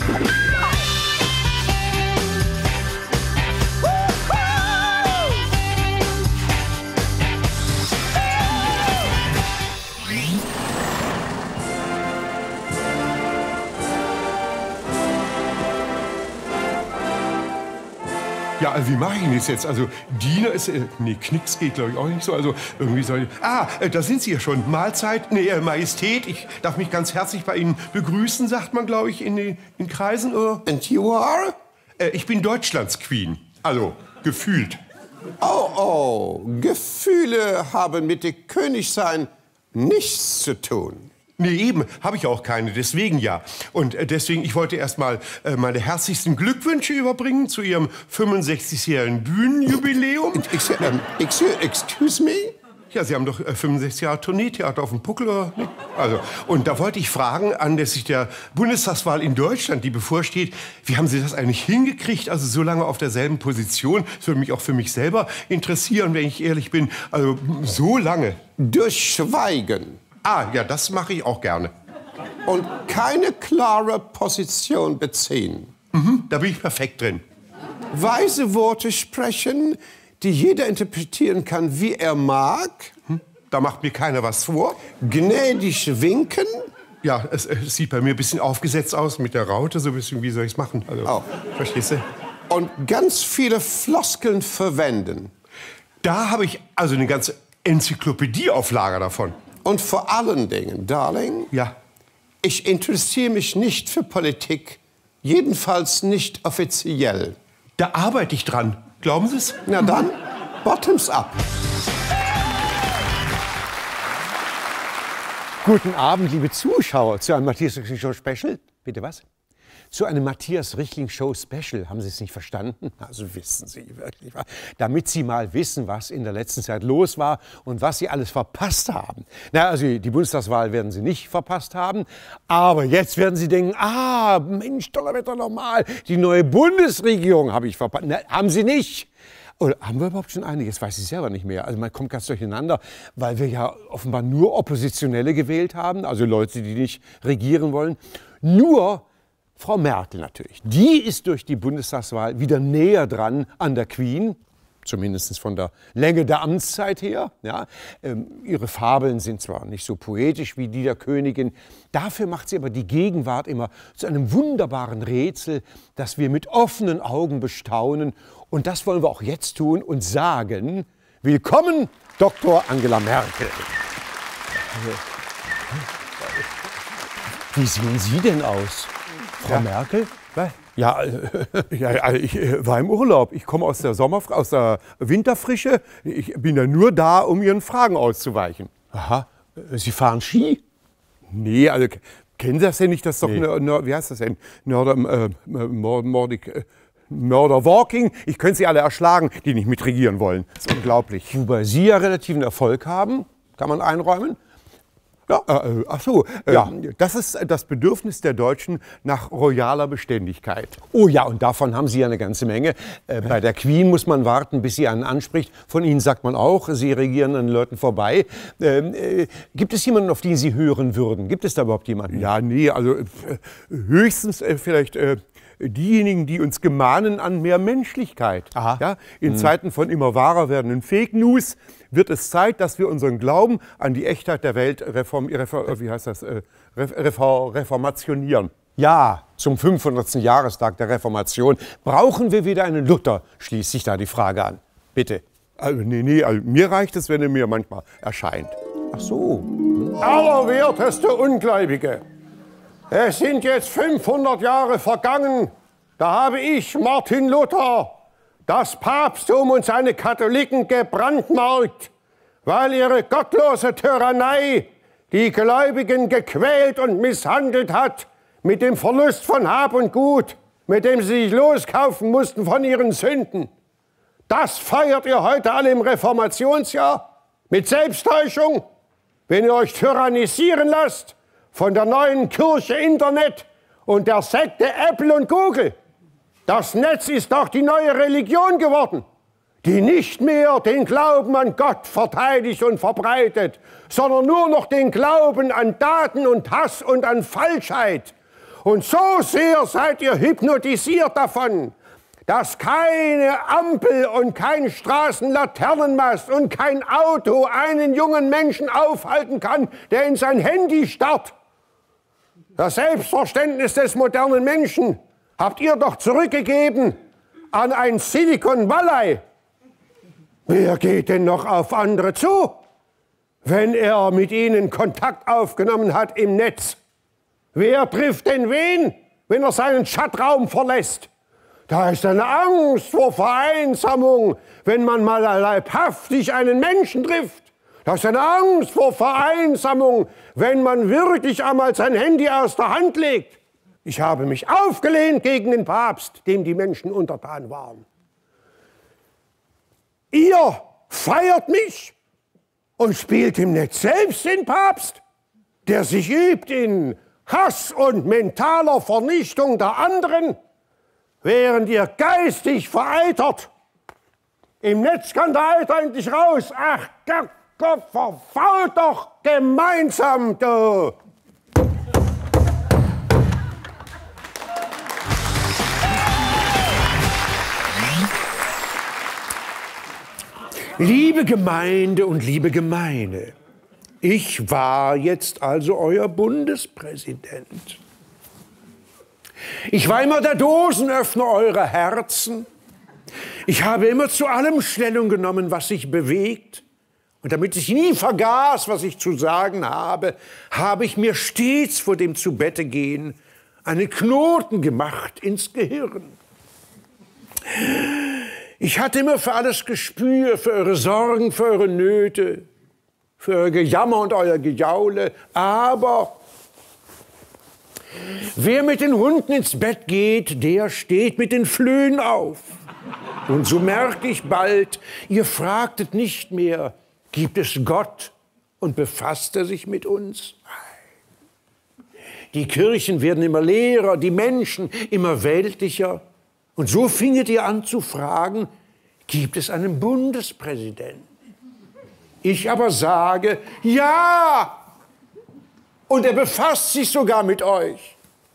Ja, wie mache ich denn das jetzt? Also, Diener ist... nee, Knicks geht, glaube ich, auch nicht so. Also, irgendwie soll... da sind Sie ja schon. Mahlzeit, Majestät. Ich darf mich ganz herzlich bei Ihnen begrüßen, sagt man, glaube ich, in Kreisen. And you are? Ich bin Deutschlands Queen. Also, gefühlt. Oh, Gefühle haben mit dem Königsein nichts zu tun. Nee, eben, habe ich auch keine, deswegen ja. Und deswegen, ich wollte erst mal meine herzlichsten Glückwünsche überbringen zu Ihrem 65-jährigen Bühnenjubiläum. Excuse me? Ja, Sie haben doch 65 Jahre Tourneetheater auf dem Puckel, oder nicht? Also, und da wollte ich fragen, anlässlich der Bundestagswahl in Deutschland, die bevorsteht, wie haben Sie das eigentlich hingekriegt, also so lange auf derselben Position? Das würde mich auch für mich selber interessieren, wenn ich ehrlich bin. Also, so lange. Durch Schweigen. Ja, das mache ich auch gerne. Und keine klare Position beziehen. Da bin ich perfekt drin. Weise Worte sprechen, die jeder interpretieren kann, wie er mag. Da macht mir keiner was vor. Gnädig winken. Ja, es sieht bei mir ein bisschen aufgesetzt aus mit der Raute, so ein bisschen, wie soll ich es machen? Also, verstehst du? Und ganz viele Floskeln verwenden. Da habe ich also eine ganze Enzyklopädie auf Lager davon. Und vor allen Dingen, Darling, ja, ich interessiere mich nicht für Politik, jedenfalls nicht offiziell. Da arbeite ich dran. Glauben Sie es? Na dann, bottoms up. Guten Abend, liebe Zuschauer, zu einem Matthias Richtling Show Special. Bitte was? Zu einem Matthias Richtling Show Special. Haben Sie es nicht verstanden? Also wissen Sie wirklich. Damit Sie mal wissen, was in der letzten Zeit los war und was Sie alles verpasst haben. Na, also die Bundestagswahl werden Sie nicht verpasst haben. Aber jetzt werden Sie denken, Mensch, Donnerwetter nochmal, die neue Bundesregierung habe ich verpasst. Na, haben Sie nicht. Oder haben wir überhaupt schon eine? Jetzt weiß ich selber nicht mehr. Also man kommt ganz durcheinander, weil wir ja offenbar nur Oppositionelle gewählt haben, also Leute, die nicht regieren wollen. Nur Frau Merkel natürlich. Die ist durch die Bundestagswahl wieder näher dran an der Queen, zumindest von der Länge der Amtszeit her. Ja. Ihre Fabeln sind zwar nicht so poetisch wie die der Königin, dafür macht sie aber die Gegenwart immer zu einem wunderbaren Rätsel, das wir mit offenen Augen bestaunen. Und das wollen wir auch jetzt tun und sagen, willkommen, Dr. Angela Merkel. Wie sehen Sie denn aus? Frau Merkel? Ja, ich war im Urlaub. Ich komme aus der Winterfrische. Ich bin ja nur da, um Ihren Fragen auszuweichen. Aha, Sie fahren Ski? Nee, also kennen Sie das denn nicht? Das ist doch, wie heißt das denn? Mörderwalking. Ich könnte Sie alle erschlagen, die nicht mitregieren wollen. Das ist unglaublich. Wobei Sie ja relativen Erfolg haben, kann man einräumen. Ja, das ist das Bedürfnis der Deutschen nach royaler Beständigkeit. Oh ja, und davon haben Sie ja eine ganze Menge. Bei der Queen muss man warten, bis sie einen anspricht. Von Ihnen sagt man auch, Sie regieren an den Leuten vorbei. Gibt es jemanden, auf den Sie hören würden? Gibt es da überhaupt jemanden? Ja, nee, also höchstens vielleicht diejenigen, die uns gemahnen an mehr Menschlichkeit. Ja, in Zeiten von immer wahrer werdenden Fake News wird es Zeit, dass wir unseren Glauben an die Echtheit der Welt reformationieren. Ja, zum 500. Jahrestag der Reformation brauchen wir wieder einen Luther, schließt sich da die Frage an. Bitte. Also, also mir reicht es, wenn er mir manchmal erscheint. Ach so. Allerwerteste Ungläubige, es sind jetzt 500 Jahre vergangen, da habe ich, Martin Luther, das Papsttum und seine Katholiken gebrandmarkt, weil ihre gottlose Tyrannei die Gläubigen gequält und misshandelt hat mit dem Verlust von Hab und Gut, mit dem sie sich loskaufen mussten von ihren Sünden. Das feiert ihr heute alle im Reformationsjahr mit Selbsttäuschung, wenn ihr euch tyrannisieren lasst von der neuen Kirche Internet und der Sekte Apple und Google. Das Netz ist doch die neue Religion geworden, die nicht mehr den Glauben an Gott verteidigt und verbreitet, sondern nur noch den Glauben an Daten und Hass und an Falschheit. Und so sehr seid ihr hypnotisiert davon, dass keine Ampel und kein Straßenlaternenmast und kein Auto einen jungen Menschen aufhalten kann, der in sein Handy starrt. Das Selbstverständnis des modernen Menschen habt ihr doch zurückgegeben an ein Silicon Valley. Wer geht denn noch auf andere zu, wenn er mit ihnen Kontakt aufgenommen hat im Netz? Wer trifft denn wen, wenn er seinen Chatraum verlässt? Da ist eine Angst vor Vereinsamung, wenn man mal leibhaftig einen Menschen trifft. Da ist eine Angst vor Vereinsamung, wenn man wirklich einmal sein Handy aus der Hand legt. Ich habe mich aufgelehnt gegen den Papst, dem die Menschen untertan waren. Ihr feiert mich und spielt im Netz selbst den Papst, der sich übt in Hass und mentaler Vernichtung der anderen, während ihr geistig vereitert. Im Netz kann der Eiter endlich raus. Ach Gott, verfault doch gemeinsam, du! Liebe Gemeinde und liebe Gemeine, ich war jetzt also euer Bundespräsident. Ich war immer der Dosenöffner eurer Herzen. Ich habe immer zu allem Stellung genommen, was sich bewegt. Und damit ich nie vergaß, was ich zu sagen habe, habe ich mir stets vor dem Zu-Bette-Gehen einen Knoten gemacht ins Gehirn. Ich hatte immer für alles Gespür, für eure Sorgen, für eure Nöte, für euer Gejammer und euer Gejaule. Aber wer mit den Hunden ins Bett geht, der steht mit den Flöhen auf. Und so merkte ich bald, ihr fragtet nicht mehr, gibt es Gott und befasst er sich mit uns? Die Kirchen werden immer leerer, die Menschen immer weltlicher. Und so finget ihr an zu fragen, gibt es einen Bundespräsidenten? Ich aber sage, ja! Und er befasst sich sogar mit euch.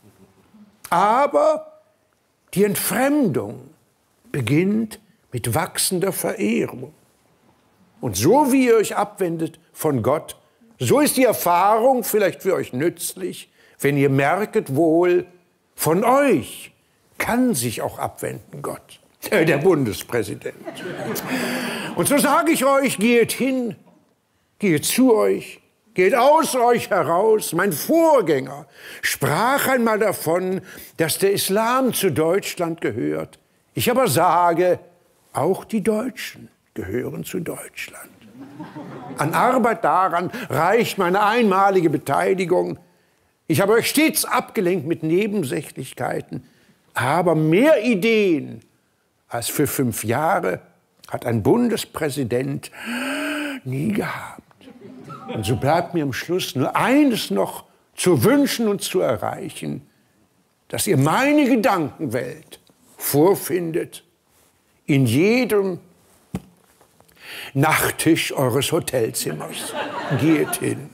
Aber die Entfremdung beginnt mit wachsender Verehrung. Und so wie ihr euch abwendet von Gott, so ist die Erfahrung vielleicht für euch nützlich, wenn ihr merket wohl, von euch kann sich auch abwenden Gott, der Bundespräsident. Und so sage ich euch, geht hin, geht zu euch, geht aus euch heraus. Mein Vorgänger sprach einmal davon, dass der Islam zu Deutschland gehört. Ich aber sage, auch die Deutschen gehören zu Deutschland. An Arbeit daran reicht meine einmalige Beteiligung. Ich habe euch stets abgelenkt mit Nebensächlichkeiten, aber mehr Ideen als für 5 Jahre hat ein Bundespräsident nie gehabt. Und so bleibt mir am Schluss nur eines noch zu wünschen und zu erreichen, dass ihr meine Gedankenwelt vorfindet in jedem Nachttisch eures Hotelzimmers. Geht hin.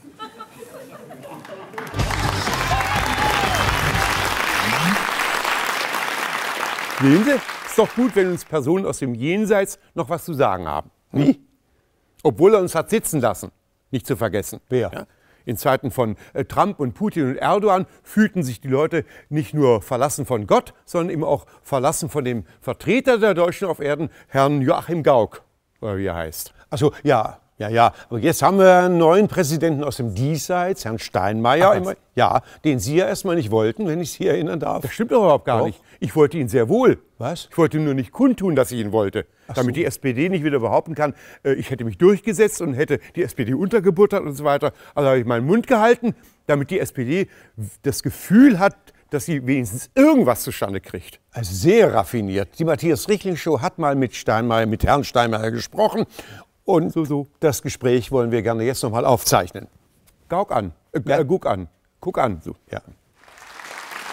Sehen Sie, ist doch gut, wenn uns Personen aus dem Jenseits noch was zu sagen haben. Wie? Obwohl er uns hat sitzen lassen, nicht zu vergessen. Wer? Ja? In Zeiten von Trump und Putin und Erdogan fühlten sich die Leute nicht nur verlassen von Gott, sondern eben auch verlassen von dem Vertreter der Deutschen auf Erden, Herrn Joachim Gauck, oder wie er heißt. Also ja. Aber jetzt haben wir einen neuen Präsidenten aus dem Diesseits, Herrn Steinmeier. Ja, den Sie ja erstmal nicht wollten, wenn ich Sie erinnern darf. Das stimmt doch überhaupt gar nicht. Ich wollte ihn sehr wohl. Was? Ich wollte ihm nur nicht kundtun, dass ich ihn wollte. Damit die SPD nicht wieder behaupten kann, ich hätte mich durchgesetzt und hätte die SPD untergebuttert und so weiter. Also habe ich meinen Mund gehalten, damit die SPD das Gefühl hat, dass sie wenigstens irgendwas zustande kriegt. Also sehr raffiniert. Die Matthias-Richtling-Show hat mal mit Herrn Steinmeier gesprochen. Und das Gespräch wollen wir gerne jetzt noch mal aufzeichnen. Guck an. So. Ja.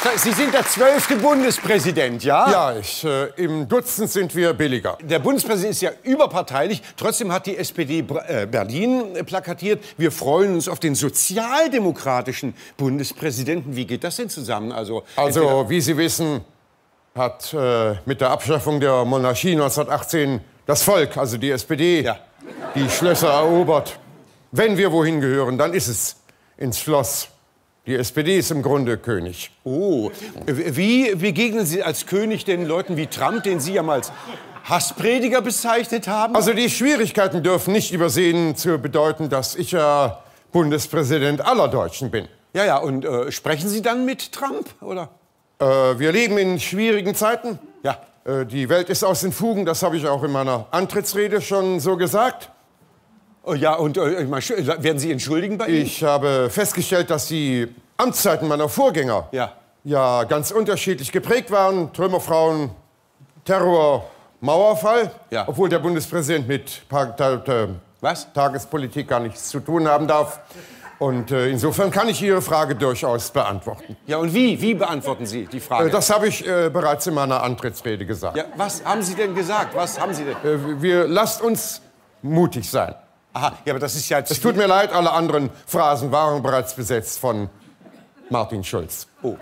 Sie sind der 12. Bundespräsident, ja? Ja, im Dutzend sind wir billiger. Der Bundespräsident ist ja überparteilich. Trotzdem hat die SPD Berlin plakatiert. Wir freuen uns auf den sozialdemokratischen Bundespräsidenten. Wie geht das denn zusammen? Also wie Sie wissen, hat mit der Abschaffung der Monarchie 1918 das Volk, also die SPD, die Schlösser erobert. Wenn wir wohin gehören, dann ist es ins Schloss. Die SPD ist im Grunde König. Oh, wie begegnen Sie als König den Leuten wie Trump, den Sie ja mal als Hassprediger bezeichnet haben? Also die Schwierigkeiten dürfen nicht übersehen zu bedeuten, dass ich ja Bundespräsident aller Deutschen bin. Ja, und sprechen Sie dann mit Trump, oder? Wir leben in schwierigen Zeiten. Ja. Die Welt ist aus den Fugen, das habe ich auch in meiner Antrittsrede schon so gesagt. Oh ja, und werden Sie entschuldigen bei ihm? Ich habe festgestellt, dass die Amtszeiten meiner Vorgänger ja ganz unterschiedlich geprägt waren. Trümmerfrauen, Terror, Mauerfall. Ja. Obwohl der Bundespräsident mit Tagespolitik gar nichts zu tun haben darf. Und insofern kann ich Ihre Frage durchaus beantworten. Ja, und wie beantworten Sie die Frage? Das habe ich bereits in meiner Antrittsrede gesagt. Ja, was haben Sie denn gesagt? Was haben Sie denn? Lasst uns mutig sein. Aha, ja, aber das ist ja... Es tut mir leid, alle anderen Phrasen waren bereits besetzt von Martin Schulz. Oh.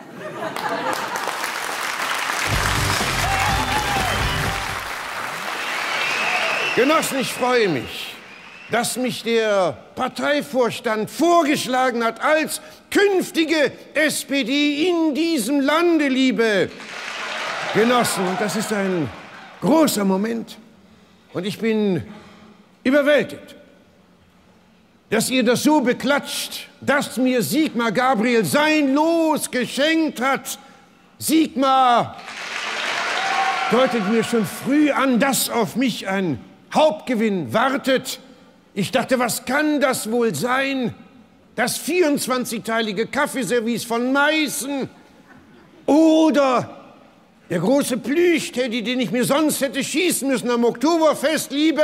Genossen, ich freue mich, dass mich der Parteivorstand vorgeschlagen hat als künftige SPD in diesem Lande, liebe Genossen. Und das ist ein großer Moment. Und ich bin überwältigt, dass ihr das so beklatscht, dass mir Sigmar Gabriel sein Los geschenkt hat. Sigmar deutet mir schon früh an, dass auf mich ein Hauptgewinn wartet. Ich dachte, was kann das wohl sein? Das 24-teilige Kaffeeservice von Meißen oder der große Plüschteddy, den ich mir sonst hätte schießen müssen am Oktoberfest, liebe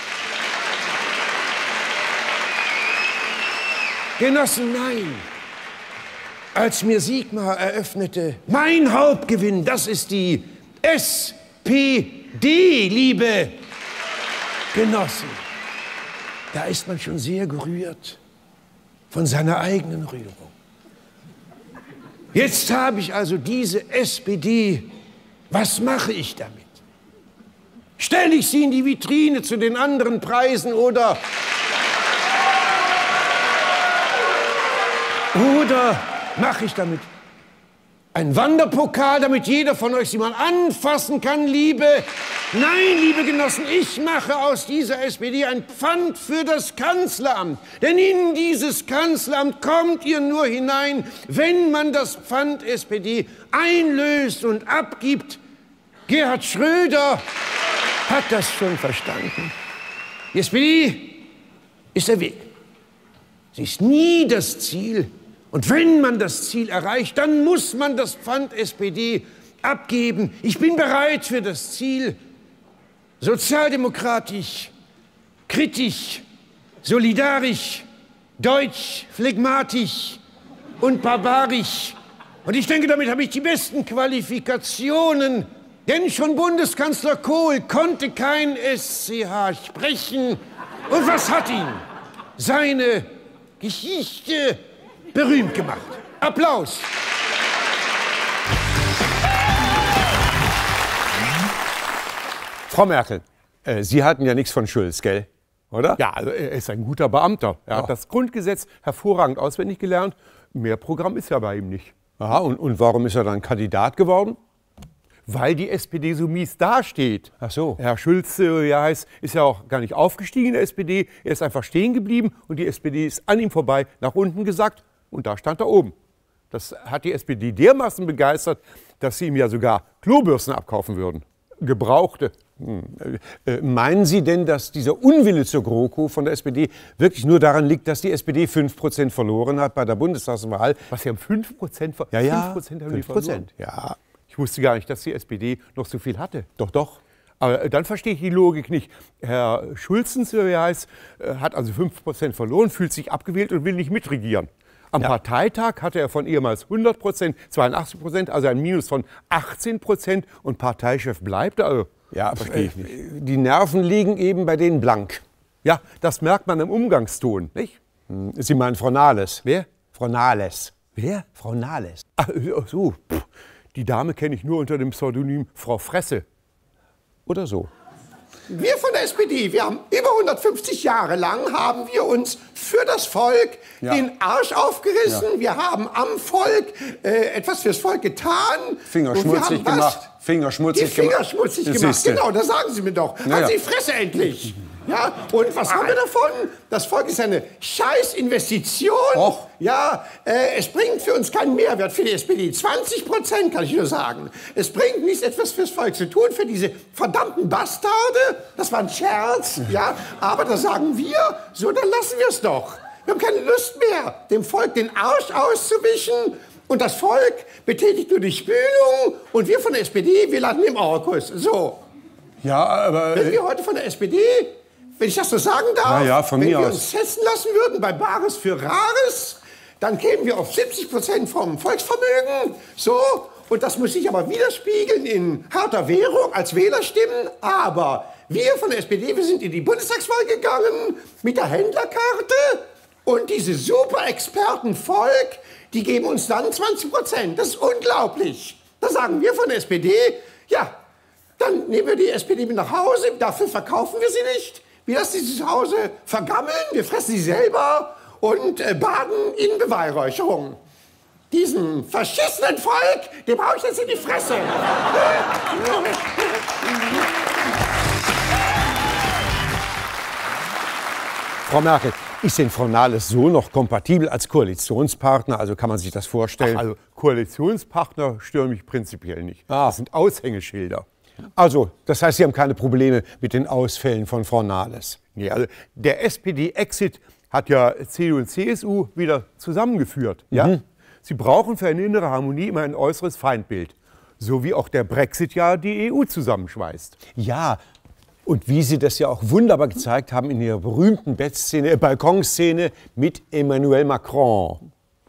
Genossen, nein. Als mir Sigmar eröffnete, mein Hauptgewinn, das ist die SPD, liebe Genossen. Da ist man schon sehr gerührt von seiner eigenen Rührung. Jetzt habe ich also diese SPD. Was mache ich damit? Stelle ich sie in die Vitrine zu den anderen Preisen oder mache ich damit einen Wanderpokal, damit jeder von euch sie mal anfassen kann, liebe? Nein, liebe Genossen, ich mache aus dieser SPD ein Pfand für das Kanzleramt. Denn in dieses Kanzleramt kommt ihr nur hinein, wenn man das Pfand SPD einlöst und abgibt. Gerhard Schröder hat das schon verstanden. Die SPD ist der Weg. Sie ist nie das Ziel. Und wenn man das Ziel erreicht, dann muss man das Pfand SPD abgeben. Ich bin bereit für das Ziel. Sozialdemokratisch, kritisch, solidarisch, deutsch, phlegmatisch und barbarisch. Und ich denke, damit habe ich die besten Qualifikationen. Denn schon Bundeskanzler Kohl konnte kein SCH sprechen. Und was hat ihn seine Geschichte berühmt gemacht? Applaus! Frau Merkel, Sie hatten ja nichts von Schulz, gell? Oder? Ja, also er ist ein guter Beamter. Er hat das Grundgesetz hervorragend auswendig gelernt. Mehr Programm ist ja bei ihm nicht. Aha, und warum ist er dann Kandidat geworden? Weil die SPD so mies dasteht. Ach so. Herr Schulz ist ja auch gar nicht aufgestiegen in der SPD. Er ist einfach stehen geblieben und die SPD ist an ihm vorbei nach unten gesackt und da stand er oben. Das hat die SPD dermaßen begeistert, dass sie ihm ja sogar Klobürsten abkaufen würden. Gebrauchte. Meinen Sie denn, dass dieser Unwille zur GroKo von der SPD wirklich nur daran liegt, dass die SPD 5% verloren hat bei der Bundestagswahl? Was, Sie haben 5% verloren? Ja, 5%, ja. Ich wusste gar nicht, dass die SPD noch so viel hatte. Doch. Aber dann verstehe ich die Logik nicht. Herr Schulzen, hat also 5% verloren, fühlt sich abgewählt und will nicht mitregieren. Am Parteitag hatte er von ehemals 100%, 82%, also ein Minus von 18%. Und Parteichef bleibt, also verstehe ich nicht. Die Nerven liegen eben bei denen blank. Ja, das merkt man im Umgangston, nicht? Sie meinen Frau Nahles? Wer? Frau Nahles. Wer? Frau Nahles. Ach so, die Dame kenne ich nur unter dem Pseudonym Frau Fresse. Oder so. Wir von der SPD, wir haben über 150 Jahre lang haben wir uns für das Volk den Arsch aufgerissen. Ja. Wir haben am Volk etwas fürs Volk getan. Finger schmutzig gemacht. Finger schmutzig gemacht. Genau, das sagen Sie mir doch. Halt die Fresse endlich. Ja, und was haben wir davon? Das Volk ist eine Scheißinvestition. Ja, es bringt für uns keinen Mehrwert für die SPD. 20% kann ich nur sagen. Es bringt nichts, etwas fürs Volk zu tun, für diese verdammten Bastarde. Das war ein Scherz, ja. Aber da sagen wir, so, dann lassen wir es doch. Wir haben keine Lust mehr, dem Volk den Arsch auszuwischen. Und das Volk betätigt nur die Spülung. Und wir von der SPD, wir landen im Orkus. So. Ja, aber... Wenn wir heute von der SPD... Wenn ich das so sagen darf, wenn wir uns testen lassen würden bei Bares für Rares, dann kämen wir auf 70% vom Volksvermögen. So, und das muss sich aber widerspiegeln in harter Währung als Wählerstimmen. Aber wir von der SPD, wir sind in die Bundestagswahl gegangen mit der Händlerkarte. Und diese Super-Experten Volk, die geben uns dann 20%. Das ist unglaublich. Da sagen wir von der SPD, ja, dann nehmen wir die SPD mit nach Hause, dafür verkaufen wir sie nicht. Wir lassen sie zu Hause vergammeln, wir fressen sie selber und baden in Beweihräucherung. Diesem verschissenen Volk, dem hau ich jetzt in die Fresse. Frau Merkel, ist denn Frau Nahles so noch kompatibel als Koalitionspartner? Also kann man sich das vorstellen? Also Koalitionspartner stören mich prinzipiell nicht. Das sind Aushängeschilder. Also, das heißt, Sie haben keine Probleme mit den Ausfällen von Frau Nahles? Nee, also der SPD-Exit hat ja CDU und CSU wieder zusammengeführt. Ja? Sie brauchen für eine innere Harmonie immer ein äußeres Feindbild. So wie auch der Brexit ja die EU zusammenschweißt. Ja, und wie Sie das ja auch wunderbar gezeigt haben in Ihrer berühmten Balkonszene mit Emmanuel Macron.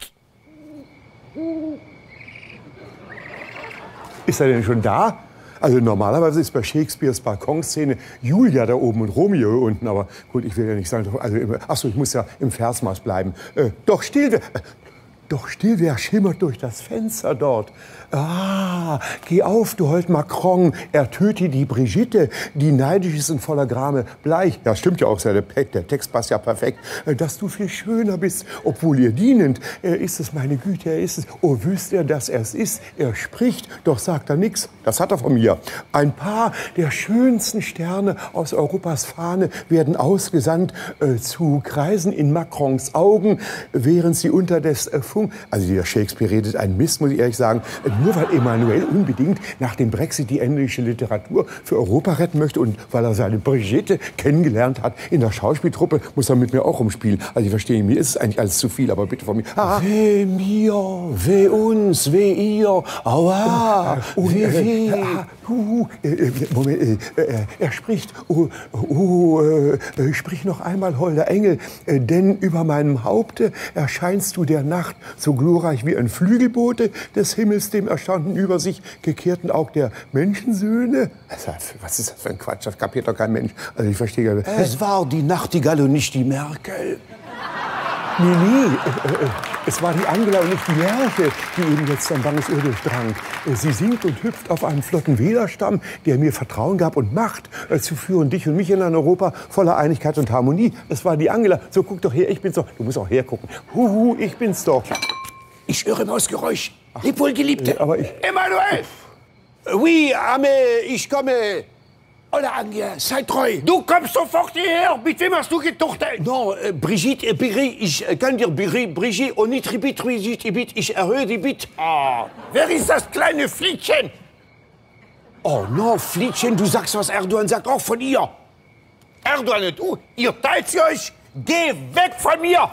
Ist er denn schon da? Also normalerweise ist bei Shakespeares Balkonszene Julia da oben und Romeo unten. Aber gut, ich will ja nicht sagen, also, achso, ich muss ja im Versmaß bleiben. Doch still, wer schimmert durch das Fenster dort? Ah, geh auf, du Hold Macron, er töte die Brigitte, die neidisch ist und voller Grame bleich. Ja, stimmt ja auch, der Text passt ja perfekt. Dass du viel schöner bist, obwohl ihr dienend. Ist es, meine Güte, er ist es. Oh, wüsst er, dass er es ist. Er spricht, doch sagt er nix. Das hat er von mir. Ein paar der schönsten Sterne aus Europas Fahne werden ausgesandt zu kreisen in Macrons Augen, während sie unterdes also dieser Shakespeare redet einen Mist, muss ich ehrlich sagen. Nur weil Emmanuel unbedingt nach dem Brexit die englische Literatur für Europa retten möchte und weil er seine Brigitte kennengelernt hat in der Schauspieltruppe, muss er mit mir auch rumspielen. Also ich verstehe, mir ist es eigentlich alles zu viel, aber bitte von mir. Weh mir, weh uns, weh ihr, aua, weh. Moment, er spricht. Sprich noch einmal, holder Engel, denn über meinem Haupte erscheinst du der Nacht so glorreich wie ein Flügelbote des Himmels, dem erstanden über sich gekehrten Aug der Menschensöhne. Was ist das für ein Quatsch? Das kapiert doch kein Mensch. Also ich verstehe gar nicht. Es war die Nachtigall und nicht die Merkel. Nee, es war die Angela und nicht die Lerche, die eben jetzt ein banges Öl durchdrang. Sie singt und hüpft auf einen flotten Wählerstamm, der mir Vertrauen gab und Macht zu führen, dich und mich in ein Europa voller Einigkeit und Harmonie. Es war die Angela. So, guck doch her, ich bin's doch. Du musst auch hergucken. Ich bin's doch. Ich höre Mausgeräusch. Leb wohl, Geliebte. Aber ich... Emmanuel! Oui, Ame, ich komme. Oder Anja, sei treu. Du kommst sofort hierher. Mit wem hast du getuchtelt? Non, Brigitte, ich kann dir Brigitte und nicht Brigitte, ich erhöhe die Bit. Wer ist das kleine Fliedchen? Oh, no, Fliedchen, du sagst, was Erdogan sagt, auch von ihr. Erdogan und du, ihr teilt sie euch. Geh weg von mir!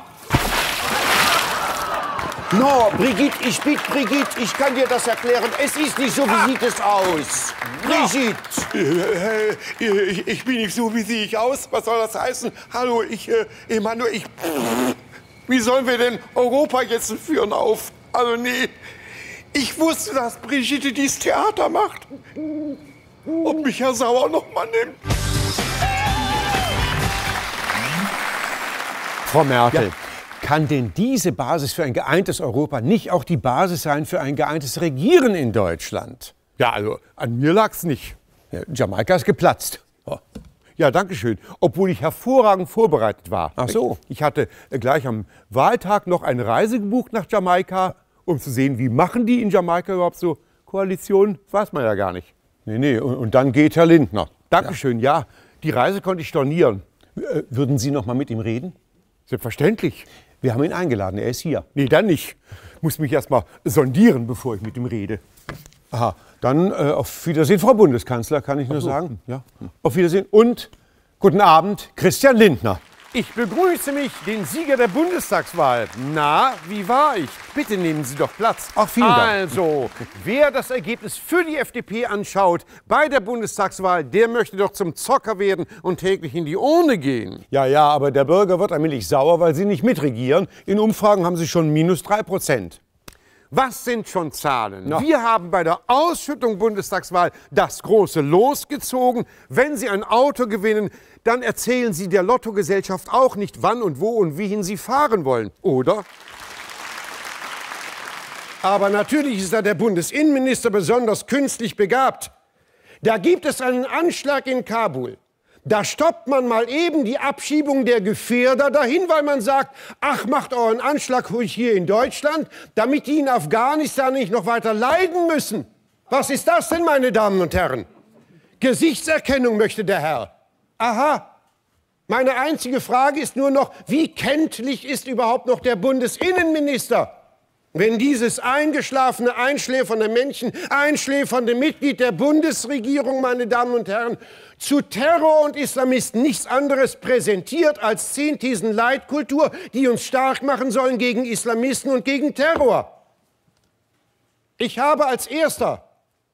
No, Brigitte, ich kann dir das erklären. Es ist nicht so, wie sieht es aus? Brigitte! Ich bin nicht so, wie sehe ich aus? Was soll das heißen? Hallo, Emmanuel, Wie sollen wir denn Europa jetzt führen auf? Also nee, ich wusste, dass Brigitte dieses Theater macht. Ob mich Herr Sauer noch mal nimmt. Frau Merkel, kann denn diese Basis für ein geeintes Europa nicht auch die Basis sein für ein geeintes Regieren in Deutschland? Ja, also an mir lag's nicht. Ja, Jamaika ist geplatzt. Oh. Ja, danke schön. Obwohl ich hervorragend vorbereitet war. Ach so. Ich hatte gleich am Wahltag noch eine Reise gebucht nach Jamaika, um zu sehen, wie machen die in Jamaika überhaupt so Koalitionen. Das weiß man ja gar nicht. Nee, und dann geht Herr Lindner. Dankeschön, ja. Die Reise konnte ich stornieren. Würden Sie noch mal mit ihm reden? Selbstverständlich. Wir haben ihn eingeladen, er ist hier. Nee, dann nicht. Ich muss mich erst mal sondieren, bevor ich mit ihm rede. Aha, dann auf Wiedersehen, Frau Bundeskanzler, kann ich nur sagen. Ja. Auf Wiedersehen und guten Abend, Christian Lindner. Ich begrüße mich, den Sieger der Bundestagswahl. Na, wie war ich? Bitte nehmen Sie doch Platz. Ach, vielen Dank. Also, wer das Ergebnis für die FDP anschaut bei der Bundestagswahl, der möchte doch zum Zocker werden und täglich in die Urne gehen. Ja, aber der Bürger wird allmählich sauer, weil Sie nicht mitregieren. In Umfragen haben Sie schon -3%. Was sind schon Zahlen? No. Wir haben bei der Ausschüttung Bundestagswahl das große Los gezogen. Wenn Sie ein Auto gewinnen, dann erzählen Sie der Lottogesellschaft auch nicht, wann und wo und wohin Sie fahren wollen, oder? Aber natürlich ist da der Bundesinnenminister besonders künstlich begabt. Da gibt es einen Anschlag in Kabul. Da stoppt man mal eben die Abschiebung der Gefährder dahin, weil man sagt, ach, macht euren Anschlag ruhig hier in Deutschland, damit die in Afghanistan nicht noch weiter leiden müssen. Was ist das denn, meine Damen und Herren? Gesichtserkennung möchte der Herr. Aha. Meine einzige Frage ist nur noch, wie kenntlich ist überhaupt noch der Bundesinnenminister? Wenn dieses eingeschlafene, einschläfernde Männchen, einschläfernde Mitglied der Bundesregierung, meine Damen und Herren, zu Terror und Islamisten nichts anderes präsentiert als 10 Thesen Leitkultur, die uns stark machen sollen gegen Islamisten und gegen Terror. Ich habe als erster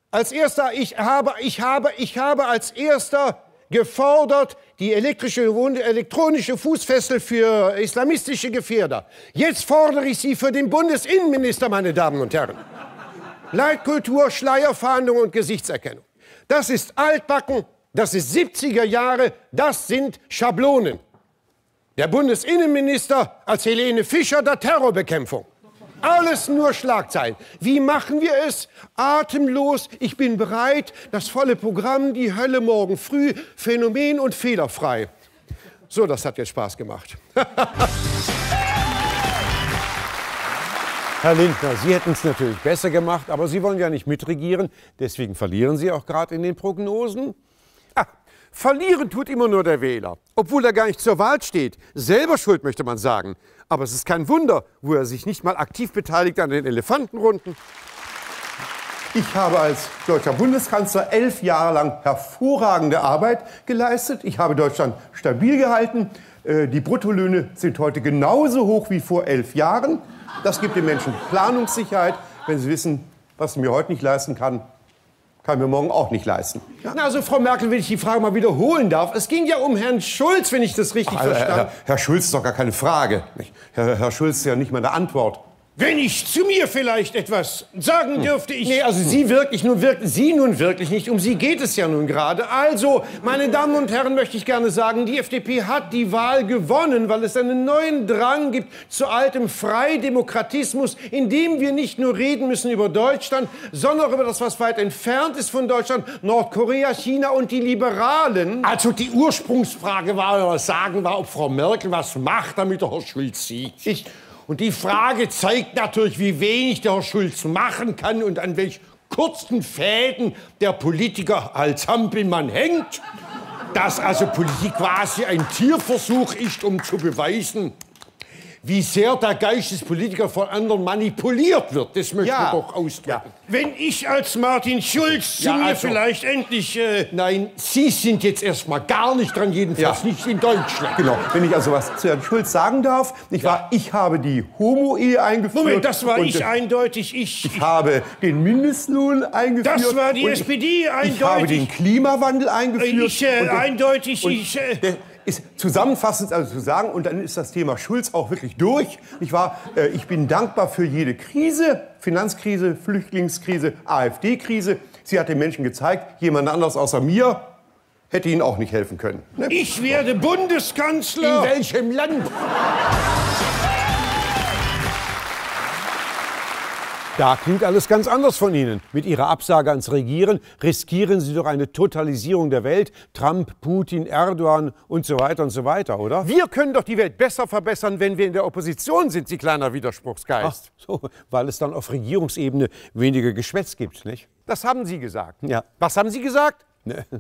gefordert, die elektronische Fußfessel für islamistische Gefährder. Jetzt fordere ich sie für den Bundesinnenminister, meine Damen und Herren. Leitkultur, Schleierfahndung und Gesichtserkennung. Das ist altbacken, das ist 70er Jahre, das sind Schablonen. Der Bundesinnenminister als Helene Fischer der Terrorbekämpfung. Alles nur Schlagzeilen. Wie machen wir es? Atemlos, ich bin bereit, das volle Programm, die Hölle morgen früh, Phänomen und fehlerfrei. So, das hat jetzt Spaß gemacht. Herr Lindner, Sie hätten es natürlich besser gemacht, aber Sie wollen ja nicht mitregieren. Deswegen verlieren Sie auch gerade in den Prognosen. Verlieren tut immer nur der Wähler, obwohl er gar nicht zur Wahl steht. Selber schuld, möchte man sagen. Aber es ist kein Wunder, wo er sich nicht mal aktiv beteiligt an den Elefantenrunden. Ich habe als deutscher Bundeskanzler 11 Jahre lang hervorragende Arbeit geleistet. Ich habe Deutschland stabil gehalten. Die Bruttolöhne sind heute genauso hoch wie vor 11 Jahren. Das gibt den Menschen Planungssicherheit. Wenn sie wissen, was ich mir heute nicht leisten kann, kann mir morgen auch nicht leisten. Ja. Na, also Frau Merkel, wenn ich die Frage mal wiederholen darf. Es ging ja um Herrn Schulz, wenn ich das richtig verstanden habe. Herr Schulz ist doch gar keine Frage. Herr Schulz ist ja nicht mal eine Antwort. Wenn ich zu mir vielleicht etwas sagen dürfte, Nee, also Sie nun wirklich nicht. Um Sie geht es ja nun gerade. Also, meine Damen und Herren, möchte ich gerne sagen, die FDP hat die Wahl gewonnen, weil es einen neuen Drang gibt zu altem Freidemokratismus, in dem wir nicht nur reden müssen über Deutschland, sondern über das, was weit entfernt ist von Deutschland, Nordkorea, China und die Liberalen. Also die Ursprungsfrage war, ob Frau Merkel was macht, damit der Herr Schulz siegt. Und die Frage zeigt natürlich, wie wenig der Herr Schulz machen kann und an welch kurzen Fäden der Politiker als Hampelmann hängt. Dass also Politik quasi ein Tierversuch ist, um zu beweisen, wie sehr der Geist des Politikers von anderen manipuliert wird. Das möchte ich doch ausdrücken. Ja. Wenn ich als Martin Schulz zu mir vielleicht endlich... Nein, Sie sind jetzt erstmal gar nicht dran, jedenfalls nicht in Deutschland. Genau, wenn ich also was zu Herrn Schulz sagen darf. Ich habe die Homo-Ehe eingeführt. Moment, das war ich eindeutig. Ich habe den Mindestlohn eingeführt. Das war die SPD eindeutig. Ich habe den Klimawandel eingeführt. Eindeutig. ist zusammenfassend also zu sagen, und dann ist das Thema Schulz auch wirklich durch, nicht wahr? Ich bin dankbar für jede Krise, Finanzkrise, Flüchtlingskrise, AfD-Krise. Sie hat den Menschen gezeigt, jemand anderes außer mir hätte ihnen auch nicht helfen können. Ne? Ich werde Bundeskanzler. In welchem Land? Da klingt alles ganz anders von Ihnen. Mit Ihrer Absage ans Regieren riskieren Sie doch eine Totalisierung der Welt. Trump, Putin, Erdogan und so weiter, oder? Wir können doch die Welt besser verbessern, wenn wir in der Opposition sind, Sie kleiner Widerspruchsgeist. Ach so, weil es dann auf Regierungsebene weniger Geschwätz gibt, nicht? Das haben Sie gesagt. Ja. Was haben Sie gesagt?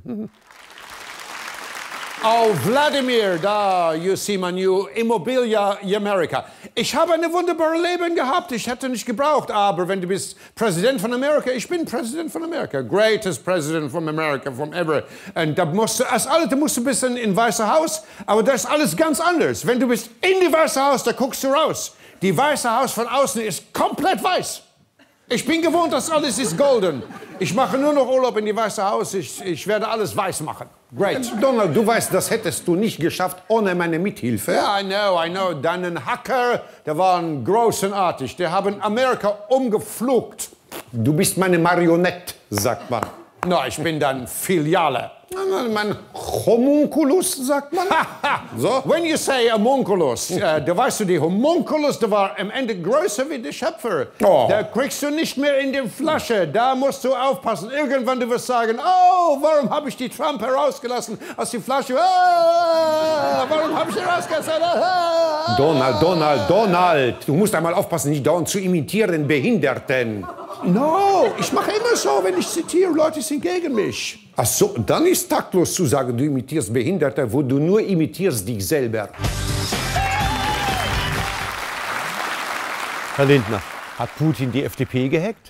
Oh, Wladimir, da, you see my new Immobilia America. Ich habe ein wunderbares Leben gehabt, ich hätte nicht gebraucht, aber wenn du bist Präsident von Amerika, ich bin Präsident von Amerika, greatest President from America, from ever. Und da musst du, als alle, da musst du ein bisschen in Weiße Haus, aber das ist alles ganz anders. Wenn du bist in die Weiße Haus, da guckst du raus. Die Weiße Haus von außen ist komplett weiß. Ich bin gewohnt, dass alles ist golden. Ich mache nur noch Urlaub in die Weiße Haus. Ich werde alles weiß machen. Great. Donald, du weißt, das hättest du nicht geschafft ohne meine Mithilfe. Ja, I know. Deinen Hacker, der waren großartig. Die haben Amerika umgeflugt. Du bist meine Marionette, sagt man. No, ich bin dann Filiale. Mein Homunculus, sagt man. So? When you say Homunculus, da weißt du, die Homunculus, der war am Ende größer wie der Schöpfer. Oh. Da kriegst du nicht mehr in die Flasche. Da musst du aufpassen. Irgendwann du wirst sagen, oh, warum habe ich die Trump herausgelassen aus die Flasche? Warum habe ich sie rausgelassen? Donald, du musst einmal aufpassen, nicht dauernd zu imitieren Behinderten. No, ich mache immer so, wenn ich zitiere, Leute sind gegen mich. Ach so, dann ist taktlos zu sagen, du imitierst Behinderte, wo du nur imitierst dich selber. Herr Lindner, hat Putin die FDP gehackt?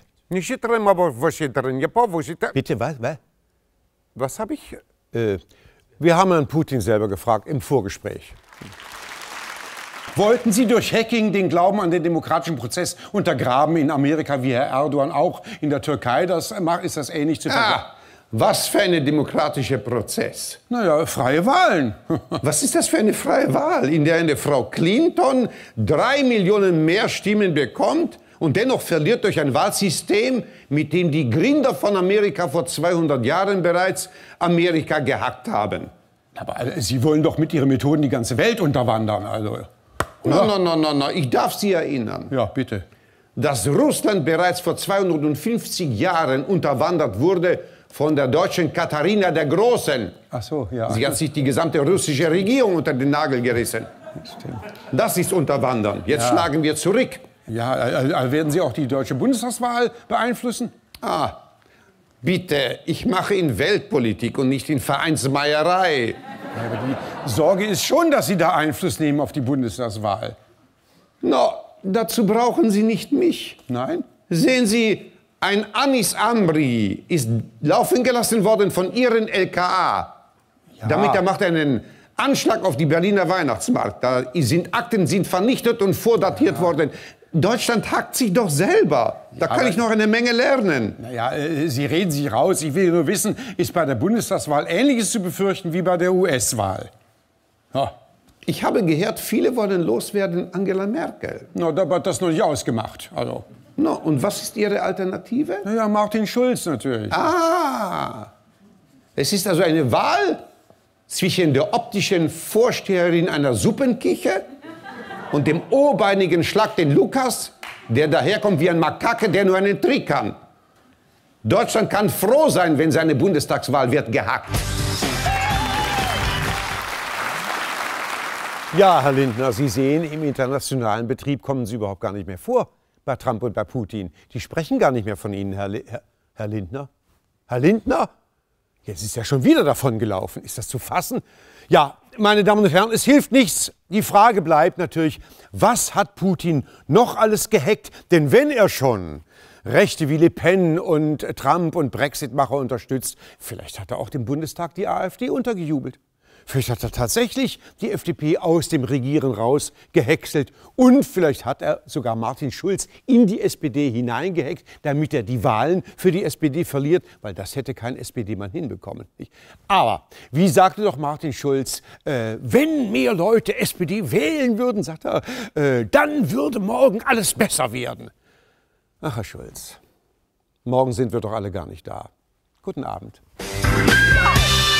Bitte, was? Was habe ich? Wir haben Herrn Putin selber gefragt im Vorgespräch. Wollten Sie durch Hacking den Glauben an den demokratischen Prozess untergraben in Amerika, wie Herr Erdogan auch in der Türkei? Ist das ähnlich zu vergleichen? Was für ein demokratischer Prozess. Naja, freie Wahlen. Was ist das für eine freie Wahl, in der eine Frau Clinton 3 Millionen mehr Stimmen bekommt und dennoch verliert durch ein Wahlsystem, mit dem die Gründer von Amerika vor 200 Jahren bereits Amerika gehackt haben? Aber Sie wollen doch mit Ihren Methoden die ganze Welt unterwandern, also. No. Ich darf Sie erinnern, Ja, bitte. dass Russland bereits vor 250 Jahren unterwandert wurde von der deutschen Katharina der Großen. Ach so, ja. Sie hat sich die gesamte russische Regierung unter den Nagel gerissen. Stimmt. Das ist Unterwandern. Jetzt schlagen wir zurück. Ja, werden Sie auch die deutsche Bundestagswahl beeinflussen? Bitte, ich mache in Weltpolitik und nicht in Vereinsmeierei. Ja, aber die Sorge ist schon, dass Sie da Einfluss nehmen auf die Bundestagswahl. Dazu brauchen Sie nicht mich. Nein? Sehen Sie, ein Anis Amri ist laufen gelassen worden von Ihren LKA. Ja. Damit er macht einen Anschlag auf die Berliner Weihnachtsmarkt. Akten sind vernichtet und vordatiert worden. Deutschland hackt sich doch selber. Da kann ich noch eine Menge lernen. Naja, Sie reden sich raus. Ich will nur wissen, ist bei der Bundestagswahl Ähnliches zu befürchten wie bei der US-Wahl? Ja. Ich habe gehört, viele wollen loswerden Angela Merkel. Na, da wird das noch nicht ausgemacht. Also. Und was ist Ihre Alternative? Ja, Martin Schulz natürlich. Es ist also eine Wahl zwischen der optischen Vorsteherin einer Suppenküche und dem ohrbeinigen Schlag den Lukas, der daherkommt wie ein Makake, der nur einen Trick kann. Deutschland kann froh sein, wenn seine Bundestagswahl wird gehackt. Ja, Herr Lindner, Sie sehen, im internationalen Betrieb kommen Sie überhaupt gar nicht mehr vor bei Trump und bei Putin. Die sprechen gar nicht mehr von Ihnen, Herr Lindner. Herr Lindner? Jetzt ist ja schon wieder davon gelaufen. Ist das zu fassen? Ja, meine Damen und Herren, es hilft nichts. Die Frage bleibt natürlich, was hat Putin noch alles gehackt? Denn wenn er schon Rechte wie Le Pen und Trump und Brexit-Macher unterstützt, vielleicht hat er auch dem Bundestag die AfD untergejubelt. Vielleicht hat er tatsächlich die FDP aus dem Regieren raus gehäckselt und vielleicht hat er sogar Martin Schulz in die SPD hineingehackt, damit er die Wahlen für die SPD verliert, weil das hätte kein SPD-Mann hinbekommen. Nicht? Aber, wie sagte doch Martin Schulz, wenn mehr Leute SPD wählen würden, sagt er, dann würde morgen alles besser werden. Ach, Herr Schulz, morgen sind wir doch alle gar nicht da. Guten Abend.